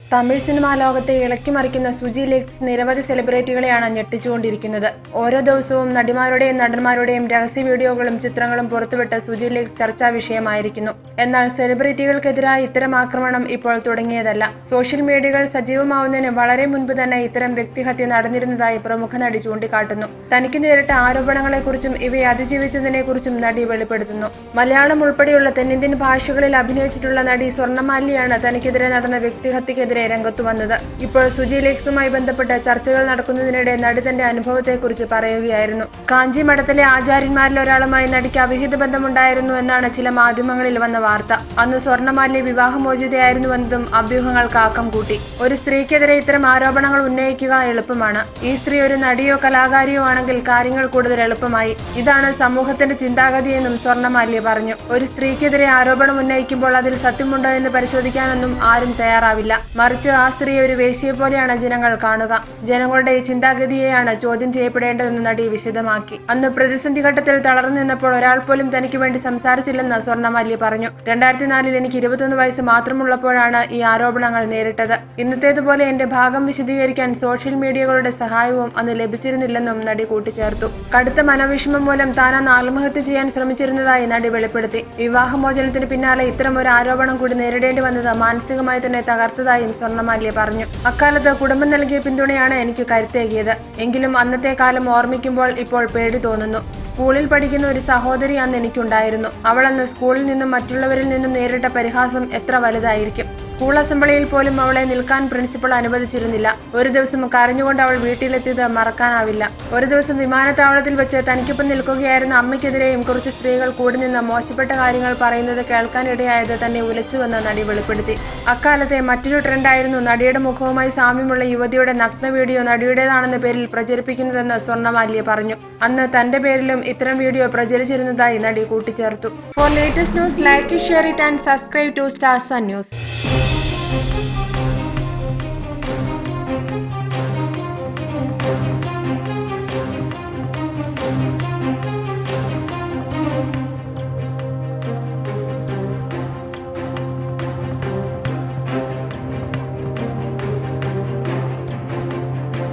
Tamil cinema ലോകത്തെ ഇളക്കിമറിക്കുന്ന Suji lakes നിരവധി സെലിബ്രിറ്റികളെയാണ് ഞെട്ടിച്ചുകൊണ്ടിരിക്കുന്നത്. ഓരോ ദിവസവും നടിമാരുടെയും നടന്മാരുടെയും രഹസ്യ വീഡിയോകളും ചിത്രങ്ങളും പുറത്തുവിട്ട് സുജി ലേക്സ് ചർച്ചാ വിഷയമായിരിക്കുന്നു. എന്നാൽ സെലിബ്രിറ്റികൾക്കെതിരായ ഇത്തരം ആക്രമണം ഇപ്പോൾ തുടങ്ങിയതല്ല. സോഷ്യൽ മീഡിയകൾ സജീവമാവുന്നതിന് വളരെ മുൻപ് തന്നെ ഇത്തരം വ്യക്തിഹത്യ നടന്നിരുന്നതായി പ്രമുഖ നടി ചൂണ്ടിക്കാട്ടുന്നു. തനിക്ക് നേരിട്ട ആരോപണങ്ങളെക്കുറിച്ചും ഇവയെ അതിജീവിച്ചതിനെക്കുറിച്ചും നടി വെളിപ്പെടുത്തുന്നു. മലയാളം ഉൾപ്പെടെയുള്ള തെന്നിന്ത്യൻ ഭാഷകളിൽ അഭിനയിച്ചിട്ടുള്ള നടി സ്വർണമാല്യയാണ് തനിക്കെതിരെ നടന്ന വ്യക്തിഹത്യക്കെതിരെ രംഗത്തു വന്നത്. ഇപ്പോൾ സുജി ലേക്സുമായി ബന്ധപ്പെട്ട ചർച്ചകൾ നടക്കുന്നതിനിടെ നടി തന്റെ അനുഭവത്തെക്കുറിച്ച് പറയുകയായിരുന്നു. കാഞ്ചി മഠത്തിലെ ആചാര്യന്മാരിൽ ഒരാളുമായി നടിക്ക് അവിഹിത ബന്ധമുണ്ടായിരുന്നു എന്നാണ് ചില മാധ്യമങ്ങളിൽ വന്ന വാർത്ത. അന്ന് സ്വർണമാല്യ വിവാഹമോചിതയായിരുന്നുവെന്നതും അഭ്യൂഹങ്ങൾക്ക് ആക്കം കൂട്ടി. ഒരു സ്ത്രീക്കെതിരെ ഇത്തരം ആരോപണങ്ങൾ ഉന്നയിക്കുക എളുപ്പമാണ്. ഈ സ്ത്രീ ഒരു നടിയോ കലാകാരിയോ ആണെങ്കിൽ കാര്യങ്ങൾ കൂടുതൽ എളുപ്പമായി. ഇതാണ് സമൂഹത്തിന്റെ ചിന്താഗതിയെന്നും സ്വർണമാല്യ പറഞ്ഞു. ഒരു സ്ത്രീക്കെതിരെ ആരോപണം ഉന്നയിക്കുമ്പോൾ അതിൽ സത്യമുണ്ടോ എന്ന് പരിശോധിക്കാനൊന്നും ആരും തയ്യാറാവില്ല. മറിച്ച് ആ സ്ത്രീയെ ഒരു വേശ്യയെ പോലെയാണ് ജനങ്ങൾ കാണുക. ജനങ്ങളുടെ ഈ ചിന്താഗതിയെയാണ് ചോദ്യം ചെയ്യപ്പെടേണ്ടതെന്ന് നടി വിശദമാക്കി. അന്ന് പ്രതിസന്ധി ഘട്ടത്തിൽ തളർന്നു നിന്നപ്പോൾ ഒരാൾ പോലും തനിക്ക് വേണ്ടി സംസാരിച്ചില്ലെന്ന് സ്വർണമാല്യ പറഞ്ഞു. 2004 എനിക്ക് 21 വയസ്സ് മാത്രമുള്ളപ്പോഴാണ് ഈ ആരോപണങ്ങൾ നേരിട്ടത്. ഇന്നത്തേതുപോലെ എന്റെ ഭാഗം വിശദീകരിക്കാൻ സോഷ്യൽ മീഡിയകളുടെ സഹായവും അന്ന് ലഭിച്ചിരുന്നില്ലെന്നും നടി കൂട്ടിച്ചേർത്തു. കടുത്ത മനോവിഷമം മൂലം താൻ ആത്മഹത്യ ചെയ്യാൻ ശ്രമിച്ചിരുന്നതായി നടി വെളിപ്പെടുത്തി. വിവാഹമോചനത്തിന് പിന്നാലെ ഇത്തരം ഒരു ആരോപണം കൂടി നേരിടേണ്ടി വന്നത് മാനസികമായി തന്നെ തകർത്തതായും സ്വർണമാല്യ പറഞ്ഞു. അക്കാലത്ത് കുടുംബം നൽകിയ പിന്തുണയാണ് എനിക്ക് കരുത്തേകിയത്. എങ്കിലും അന്നത്തെ കാലം ഓർമ്മിക്കുമ്പോൾ ഇപ്പോൾ പേടി തോന്നുന്നു. സ്കൂളിൽ പഠിക്കുന്ന ഒരു സഹോദരി അന്ന് എനിക്കുണ്ടായിരുന്നു. അവൾ അന്ന് സ്കൂളിൽ നിന്നും മറ്റുള്ളവരിൽ നിന്നും നേരിട്ട പരിഹാസം എത്ര വലുതായിരിക്കും. സ്കൂൾ അസംബ്ലിയിൽ പോലും അവളെ നിൽക്കാൻ പ്രിൻസിപ്പൾ അനുവദിച്ചിരുന്നില്ല. ഒരു ദിവസം കരഞ്ഞുകൊണ്ട് അവൾ വീട്ടിലെത്തിയത് മറക്കാനാവില്ല. ഒരു ദിവസം വിമാനത്താവളത്തിൽ വെച്ച് തനിക്കൊപ്പം നിൽക്കുകയായിരുന്ന അമ്മയ്ക്കെതിരെയും കുറച്ച് സ്ത്രീകൾ കൂടി നിന്ന് മോശപ്പെട്ട കാര്യങ്ങൾ പറയുന്നത് കേൾക്കാനിടയായത് തന്നെ ഉലച്ചുവെന്ന് നടി വെളിപ്പെടുത്തി. അക്കാലത്തെ മറ്റൊരു ട്രെൻഡായിരുന്നു നടിയുടെ മുഖവുമായി സാമ്യമുള്ള യുവതിയുടെ നഗ്ന വീഡിയോ നടിയുടേതാണെന്ന പേരിൽ പ്രചരിപ്പിക്കുന്നതെന്ന് സ്വർണമാല്യ പറഞ്ഞു. അന്ന് തന്റെ പേരിലും ഇത്തരം വീഡിയോ പ്രചരിച്ചിരുന്നതായി നടി കൂട്ടിച്ചേർത്തു. For latest news, like, share it and subscribe to star sun news.